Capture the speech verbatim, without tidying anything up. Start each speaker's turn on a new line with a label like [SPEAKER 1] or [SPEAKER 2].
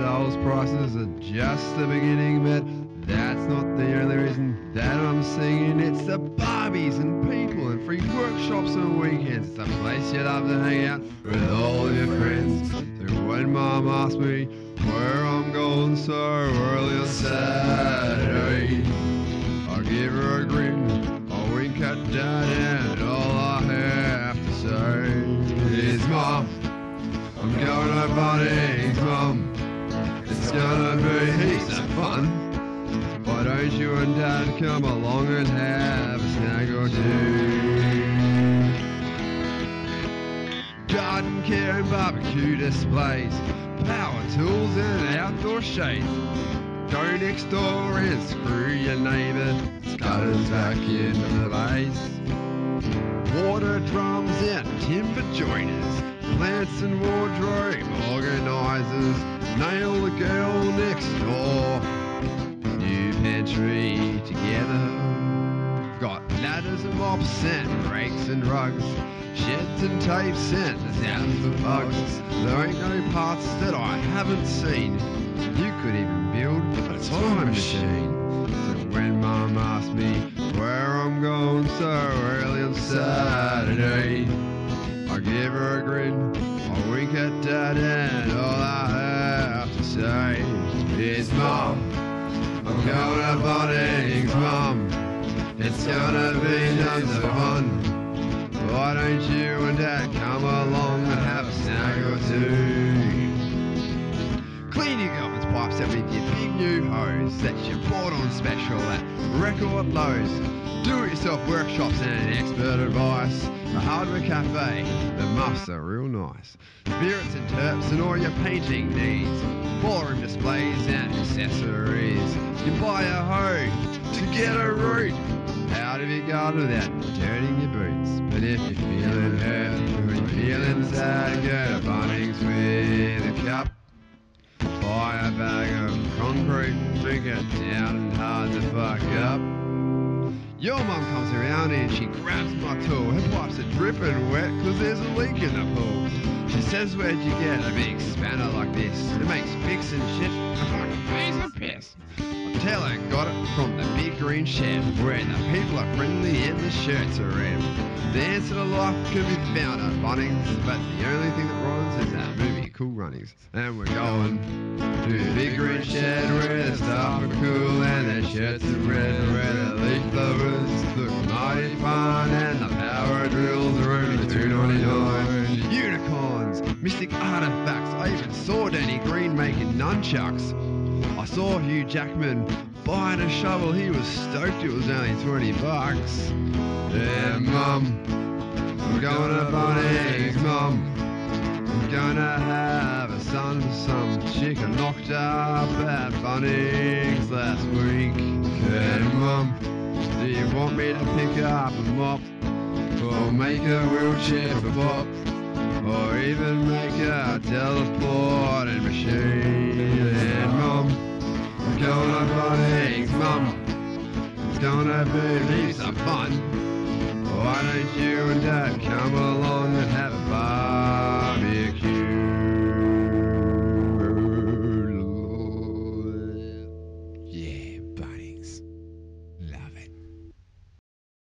[SPEAKER 1] those prices are just the beginning, but that's not the only reason that I'm singing. It's the Barbies and people and free workshops on weekends. It's a place you love to hang out with all your friends. So when Mum asks me where I'm going so early on Saturday, I give her a grin, I wink at Dad, and all I have to say is, Mum, I'm going to Bunnings, Mum. It's gonna be heaps of fun. Why don't you and Dad come along and have a snack or two? Garden care and barbecue displays, power tools and outdoor shades. Go next door and screw your neighbour, scutters back into the blaze. Water drums and timber joiners, plants and wardrobe organisers, nail the girl next door. New pantry together. Got ladders and mops and rakes and rugs, sheds and tapes and thousands of bugs. There ain't no parts that I haven't seen. You could even build a time machine. So when Mum asks me where I'm going so early on Saturday, I give her a grin, I wink at Dad, and all I have to say is, Mum, I'm going to Bunnings, Mum. It's gonna be tons of fun. Why don't you and Dad come along and have a snack or two? Clean your garden's pipes out with your big new hose that you bought on special at record lows. Do-it-yourself workshops and expert advice. A hardware cafe, the muffs are real nice. Spirits and terps and all your painting needs. Ballroom displays and accessories. You buy a hoe to get a root out of your garden without dirtying your boots. But if you're feeling hurt or you're feeling sad, go to Bunnings with a cup. Buy a bag of concrete, drink it down and hard to fuck up. Your mum comes around and she grabs my tool. Her pipes are dripping wet cause there's a leak in the pool. She says, where'd you get a big spanner like this? It makes fixing shit like a piece of piss. I tell her got it from the big green shed where the people are friendly and the shirts are red. The answer to life can be found at Bunnings, but the only thing that rhymes is that movie Cool Runnings. And we're going to the big green shed where the staff are cool and their shirts are red, where the leaf blowers look mighty fun and the power drills are only two ninety-nine. Unicorns, mystic artifacts, I even saw Danny Green making nunchucks. I saw Hugh Jackman buying a shovel, he was stoked it was only twenty bucks. Yeah, Mum, I'm going to Bunnings, Mum. I'm gonna have a son for some chick I knocked up at Bunnings last week. And Mum, do you want me to pick up a mop, or make a wheelchair for Bob, or even make a teleporting machine? And Mum, I'm going to Bunnings, Mum. It's gonna be heaps of fun. Why don't you and Dad